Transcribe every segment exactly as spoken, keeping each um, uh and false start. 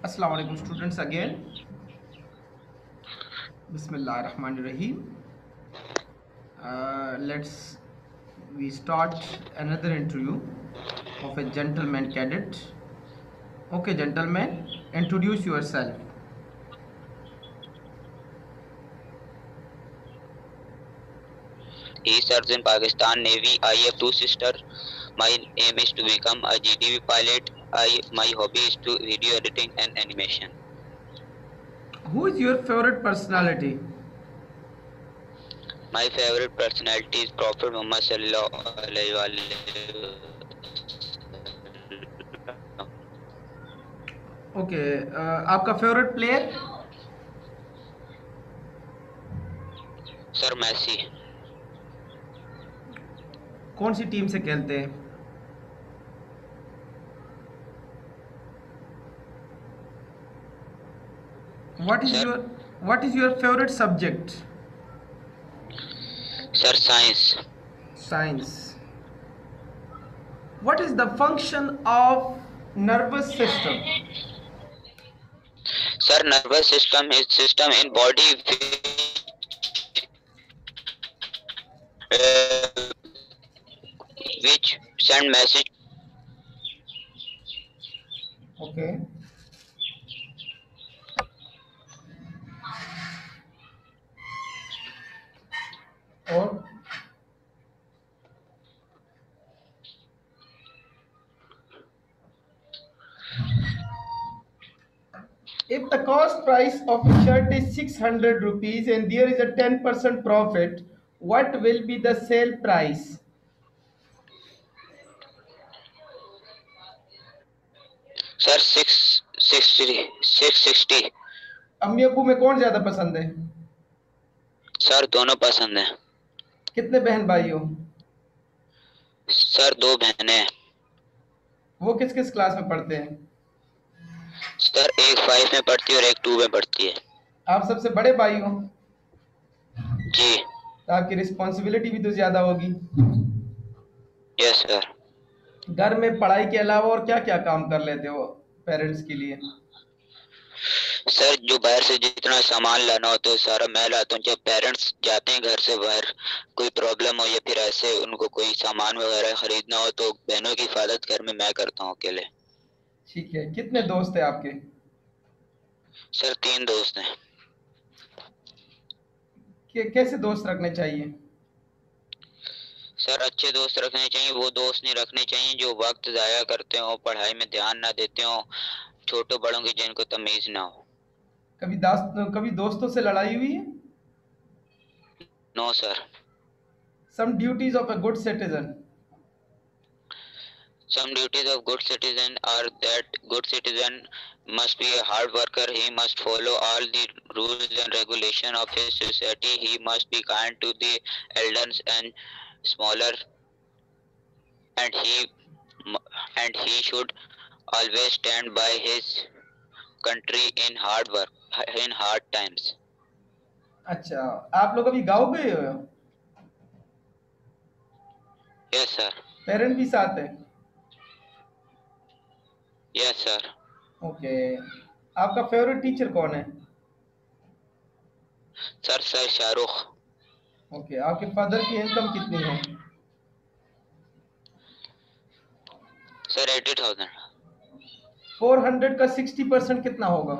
Assalamu alaikum students again. Bismillahirrahmanirrahim. Uh, let's we start another interview of a gentleman cadet. Okay, gentlemen, introduce yourself. He serves in Pakistan Navy. I have two sisters. My aim is to become a G T V pilot. I my hobby is to video editing and animation. Who is your favorite personality? My favorite personality is Prophet Muhammad sallallahu alaihi wasallam. Okay, uh, आपका favorite player? Sir Messi. कौन सी team से खेलते हैं? What is Sir, your what is your favorite subject? Sir Science. Science. What is the function of nervous system? Sir, nervous system is system in body which, uh, which send message. Okay. Or if the cost price of a shirt is six hundred rupees and there is a ten percent profit, what will be the sale price? Sir, six sixty six sixty. अम्मी अब्बू में कौन ज्यादा पसंद है? Sir दोनों पसंद है. कितने बहन भाई हो? सर दो बहनें हैं. वो किस किस क्लास में पढ़ते हैं? सर एक फाइव में पढ़ती है और एक टू में पढ़ती है. आप सबसे बड़े भाई हो? जी. तो आपकी रिस्पॉन्सिबिलिटी भी तो ज्यादा होगी. Yes sir. घर में पढ़ाई के अलावा और क्या क्या काम कर लेते हो पेरेंट्स के लिए? सर जो बाहर से जितना सामान लाना होता है सारा मैं लाता हूँ. जब पेरेंट्स जाते हैं घर से बाहर कोई प्रॉब्लम हो या फिर ऐसे उनको कोई सामान वगैरह खरीदना हो तो बहनों की हिफाजत घर में मैं करता हूँ अकेले. ठीक है. कितने दोस्त हैं आपके? सर तीन दोस्त हैं. कि कैसे दोस्त रखने चाहिए? सर अच्छे दोस्त रखने चाहिए. वो दोस्त नहीं रखने चाहिए जो वक्त जाया करते हो, पढ़ाई में ध्यान ना देते हो, छोटों बड़ों की जिनको तमीज ना हो. कभी दास्त कभी दोस्तों से लड़ाई हुई है? No sir. Some duties of a good citizen. Some duties of good citizen are that good citizen must be a hard worker. He must follow all the rules and regulation of his society. He must be kind to the elders and smaller, and he and he should always stand by his country in hard work in hard times. अच्छा, आप लोग अभी गाँव गए हो? Yes sir. Parent भी साथ है? Yes sir. ओके. आपका फेवरेट टीचर कौन है? Sir Sir Shahrukh. ओके. आपके फादर की इनकम कितनी है? Sir eighty thousand. Four hundred का सिक्सटी परसेंट कितना होगा?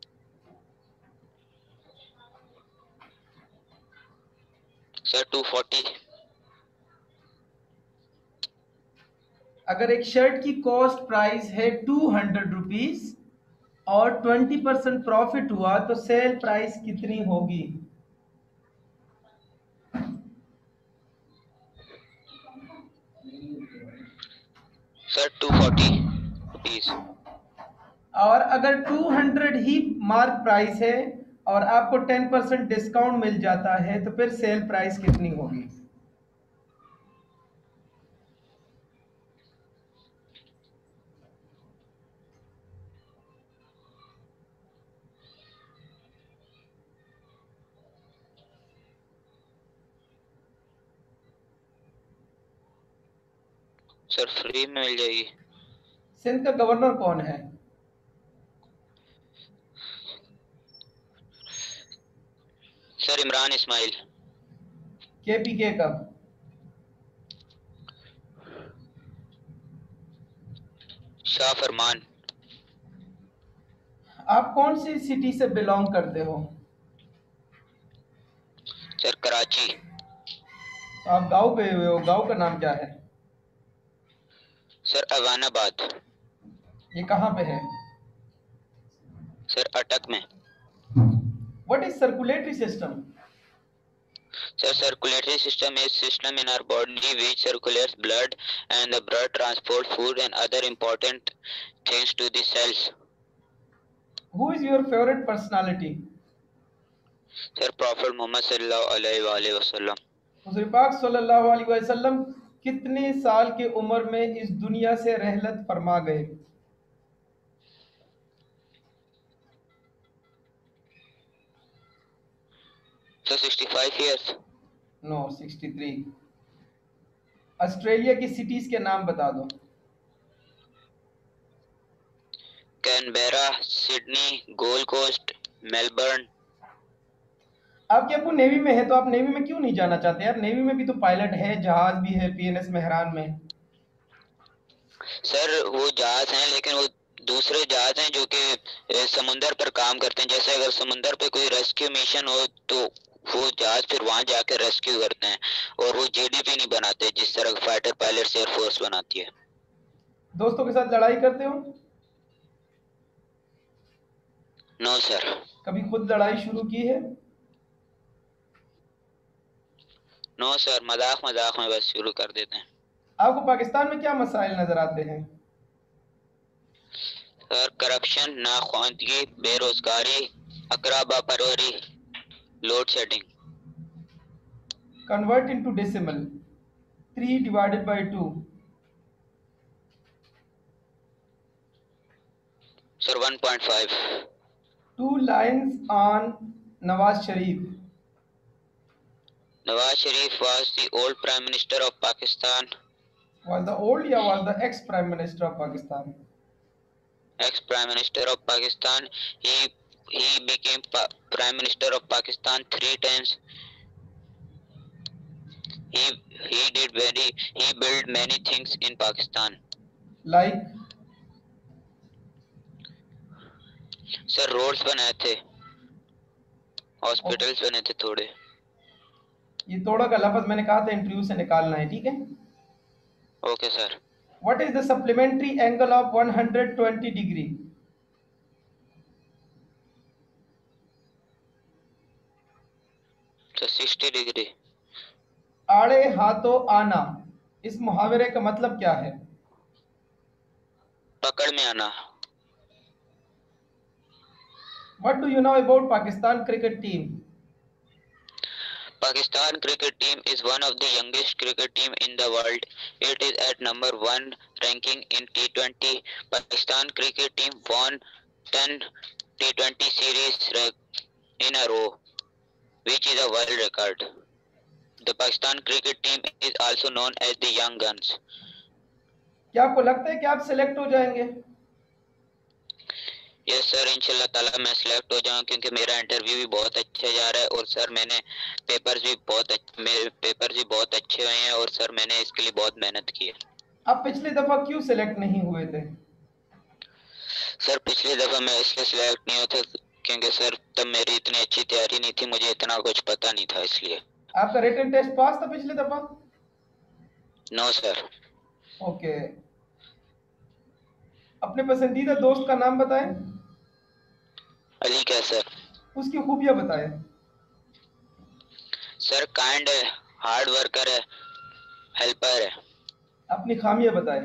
Sir two forty. अगर एक शर्ट की कॉस्ट प्राइस है टू हंड्रेड रुपीज और ट्वेंटी परसेंट प्रॉफिट हुआ तो सेल प्राइस कितनी होगी? Sir two forty rupees. और अगर टू हंड्रेड ही मार्क प्राइस है और आपको टेन परसेंट डिस्काउंट मिल जाता है तो फिर सेल प्राइस कितनी होगी? सर फ्री में मिल जाएगी. सिंध का गवर्नर कौन है? Sir Imran Ismail. K P के कब? शाह फरमान। आप कौन सी सिटी से बिलोंग करते हो? सर कराची। तो आप गांव गए हुए हो, गांव का नाम क्या है? सर अवानाबाद। ये कहाँ पे है? सर अटक में। What is circulatory system? Sir, circulatory system is system in our body which circulates blood and the blood transport food and other important things to the cells. Who is your favourite personality? Sir, Prophet Muhammad sallallahu alaihi wasallam. हुजूर पाक सल्लल्लाहु अलैहि वसल्लम कितने साल की उम्र में इस दुनिया से रहलत फरमा गए? So sixty-five years. No, sixty three. Australia की सिटीज के नाम बता दो। Canberra, Sydney, Gold Coast, Melbourne. आपके अब्बू नेवी में है, तो आप नेवी में क्यों नहीं जाना चाहते यार? नेवी में भी तो पायलट है, जहाज भी है, पी एन एस मेहरान में। सर वो जहाज हैं लेकिन वो दूसरे जहाज हैं जो कि समुंदर पर काम करते हैं। जैसे अगर समुंदर पे कोई रेस्क्यू मिशन हो तो वो जहाज फिर वहां जाकर रेस्क्यू करते हैं और वो जी डी पी नहीं बनाते जिस तरह फाइटर पायलट एयरफोर्स बनाती है। दोस्तों के साथ लड़ाई करते हो? No sir. कभी खुद लड़ाई शुरू की है? नो सर, मजाक मजाक में बस शुरू कर देते हैं। आपको पाकिस्तान में क्या मसाइल नजर आते हैं? सर करप्शन, नाख्वानदगी, बेरोजगारी, अकराबा परवरी, load shedding. Convert into decimal. Three divided by two. Sir one point five. Two lines on Nawaz Sharif. Nawaz Sharif was the old Prime Minister of Pakistan. Was the old या was the ex Prime Minister of Pakistan? Ex Prime Minister of Pakistan. He he became pa- Prime Minister of Pakistan three times. He he did very he built many things in Pakistan. Like? Sir roads बनाए थे, hospitals बने थे थोड़े। ये थोड़ा का लफ्ज मैंने कहा था इंटरव्यू से निकालना है, ठीक है? Okay sir. What is the supplementary angle of one hundred twenty degree? तो sixty डिग्री। आड़े हाथों आना, इस मुहावरे का मतलब क्या है? पकड़ में आना। What do you know about Pakistan cricket team? Pakistan cricket team is one of the youngest cricket team in the world. It is at number one ranking in T twenty. Pakistan cricket team won ten T twenty series in a row, which is a world record. The Pakistan cricket team is also known as the Young Guns. क्या आपको लगता है कि आप select हो जाएंगे? Yes sir, इंशाल्लाह ताला मैं सिलेक्ट हो जाऊं क्योंकि मेरा इंटरव्यू भी बहुत अच्छा जा रहा है और सर मैंने पेपर्स भी बहुत अच्छे मेरे पेपर्स भी बहुत अच्छे हुए हैं और सर मैंने इसके लिए बहुत मेहनत की है। आप पिछली दफा क्यों सिलेक्ट नहीं हुए थे? सर पिछली दफा मैं इसलिए सिलेक्ट नहीं हुआ था क्योंकि सर तब मेरी इतनी अच्छी तैयारी नहीं थी, मुझे इतना कुछ पता नहीं था इसलिए। आपका रिटन टेस्ट पास था पिछली दफा? No sir. ओके। अपने पसंदीदा दोस्त का नाम बताएं। अली कैसर। उसकी खूबियां बताएं। सर काइंड है, हार्ड वर्कर है, हेल्पर है। अपनी खामियां बताएं।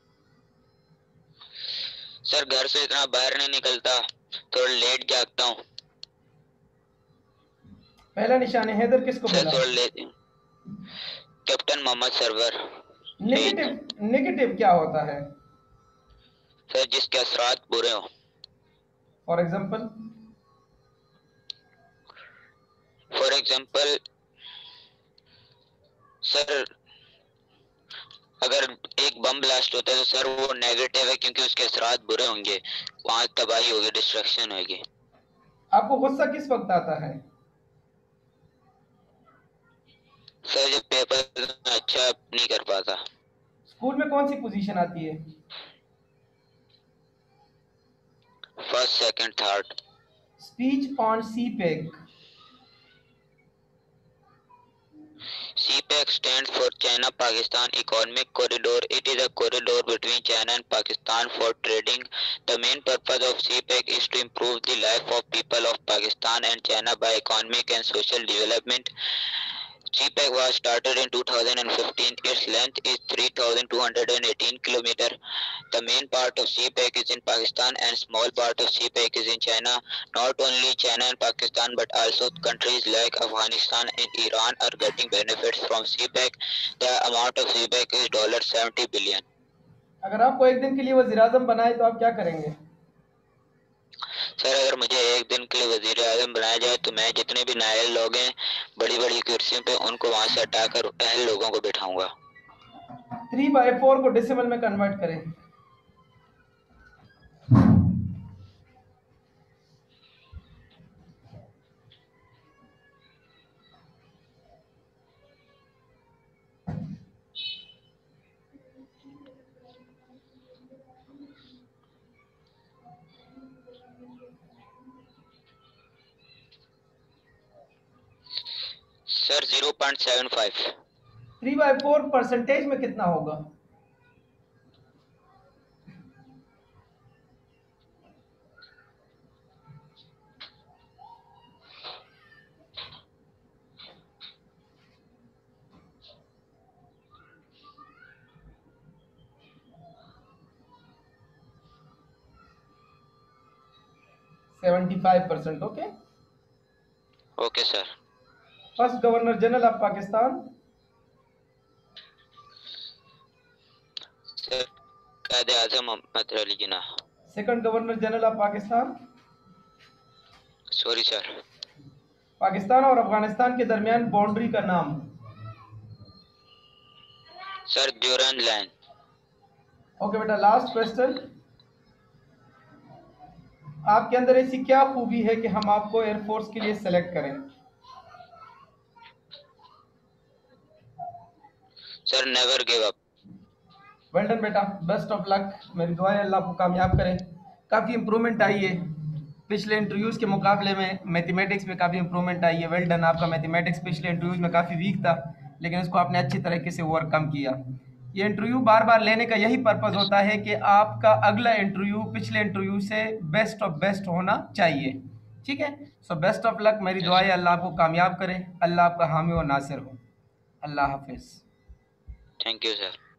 सर घर से इतना बाहर नहीं निकलता, थोड़ा लेट जागता हूँ। पहला निशान हैदर किसको सर मिला? थोड़ा late. Captain Mohammad Sarwar. Negative negative क्या होता है? सर जिसके असरात बुरे हो। For example? For example sir अगर एक बम ब्लास्ट होता है तो सर वो नेगेटिव है क्योंकि उसके असरात बुरे होंगे, वहां तबाही होगी, डिस्ट्रक्शन होगी। आपको गुस्सा किस वक्त आता है? सर जब पेपर अच्छा नहीं कर पाता। स्कूल में कौन सी पोजीशन आती है? First, second, third. Speech on CPEC. C PEC stands for China-Pakistan Economic Corridor. It is a corridor between China and Pakistan for trading. The main purpose of C PEC is to improve the life of people of Pakistan and China by economic and social development. C PEC was started in two thousand fifteen. Its length is three thousand two hundred eighteen kilometers. The main part of C PEC is in Pakistan and small part of C PEC is in China. Not only China and Pakistan but also countries like Afghanistan and Iran are getting benefits from C PEC. The amount of C PEC is seventy billion. अगर आपको एक दिन के लिए वज़ीर आज़म बनाए तो आप क्या करेंगे? सर अगर मुझे एक दिन के लिए वजीर आजम बनाया जाए तो मैं जितने भी नायल लोग हैं बड़ी बड़ी कुर्सियों पे उनको वहां से हटाकर अहल लोगों को बिठाऊंगा। थ्री बाई फोर को डेसिमल में कन्वर्ट करें। Sir zero point seven five. Three by four percentage में कितना होगा? Seventy five percent. Okay okay sir. First governor general of Pakistan? Sir Quaid-e Azam Mohammad Ali Jinnah. Second governor general of Pakistan? Sorry sir. Pakistan और अफगानिस्तान के दरमियान boundary का नाम? Sir Durand line. ओके बेटा last question, आपके अंदर ऐसी क्या खूबी है कि हम आपको एयरफोर्स के लिए सेलेक्ट करें? Sir never give up. Well done बेटा, बेस्ट ऑफ लक। मेरी दुआ है अल्लाह आपको कामयाब करें। काफ़ी इंप्रूवमेंट आई है पिछले इंटरव्यूज़ के मुकाबले में, मैथमेटिक्स में काफ़ी इंप्रूवमेंट आई है। वेल डन, आपका मैथमेटिक्स पिछले इंटरव्यूज़ में काफ़ी वीक था लेकिन उसको आपने अच्छी तरीके से ओवरकम किया। ये इंटरव्यू बार बार लेने का यही पर्पज़ होता है कि आपका अगला इंटरव्यू पिछले इंटरव्यू से बेस्ट ऑफ बेस्ट होना चाहिए। ठीक है, सो बेस्ट ऑफ लक। मेरी दुआ है अल्लाह आपको कामयाब करे, अल्लाह आपका हामी और नासिर हो। अल्लाह हाफिज़। Thank you sir.